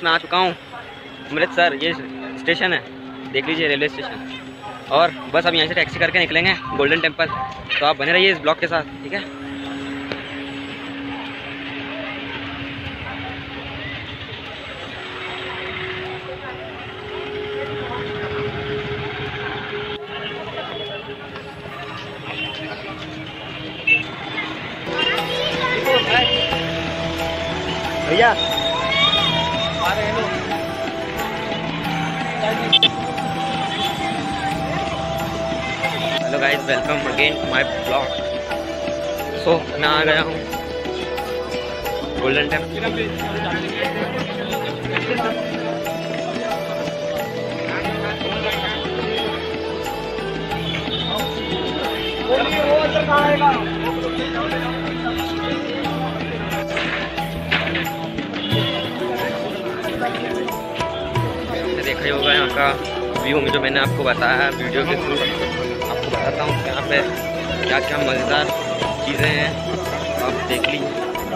Guys मैं आ चुका हूँ अमृतसर, ये स्टेशन है, देख लीजिए रेलवे स्टेशन। और बस अब यहाँ से टैक्सी करके निकलेंगे गोल्डन टेम्पल। तो आप बने रहिए इस ब्लॉग के साथ, ठीक है। भैया आ रहे हैं लोग। Hello guys, welcome again my blog. So मैं आ गया हूँ गोल्डन टेम्पल। देखा ही होगा यहाँ का व्यू में, जो मैंने आपको बताया वीडियो के थ्रू आपको बताता हूँ यहाँ पे क्या क्या मज़ेदार चीज़ें हैं, आप देख लीजिए।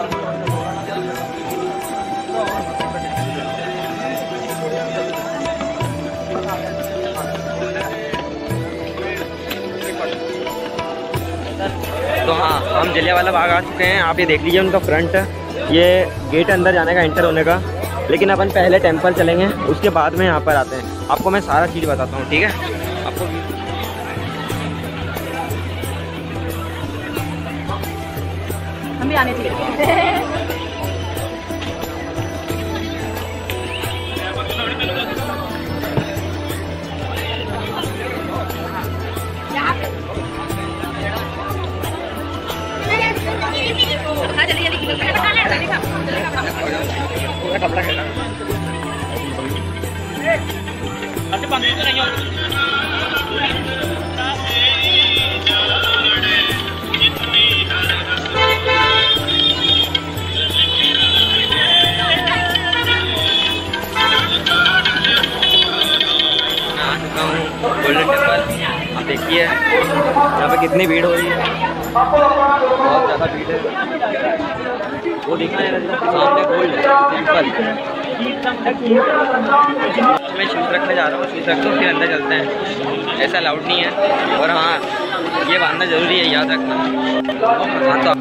तो हाँ, हम जलियांवाला बाग आ चुके हैं। आप ये देख लीजिए उनका फ्रंट, ये गेट अंदर जाने का, एंटर होने का। लेकिन अपन पहले टेंपल चलेंगे, उसके बाद में यहाँ पर आते हैं। आपको मैं सारा चीज़ बताता हूँ, ठीक है। आपको हम भी आने चाहिए। कपड़ा गोल्डन टेम्पल। आप देखिए यहाँ पे कितनी भीड़ हो रही है, बहुत ज़्यादा भीड़ है। वो दिख रहा है सामने गोल्डन टेम्पल। मैं शूज़ रखने जा रहा हूँ, शूज़ रख दो फिर अंदर चलते हैं। ऐसा अलाउड नहीं है। और हाँ, ये बांधना ज़रूरी है, याद रखना। हाँ तो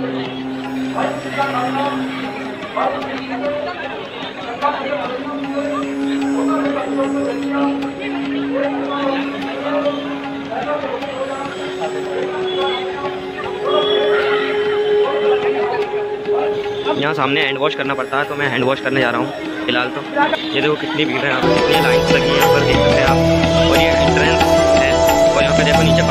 यहाँ सामने हैंड वॉश करना पड़ता है, तो मैं हैंड वॉश करने जा रहा हूँ फिलहाल। तो ये देखो कितनी भीड़ है यहाँ पर, कितनी लाइन्स लगी हैं यहाँ पर, देख सकते हैं आप। और ये एंट्रेंस है, और यहाँ पे देखो नीचे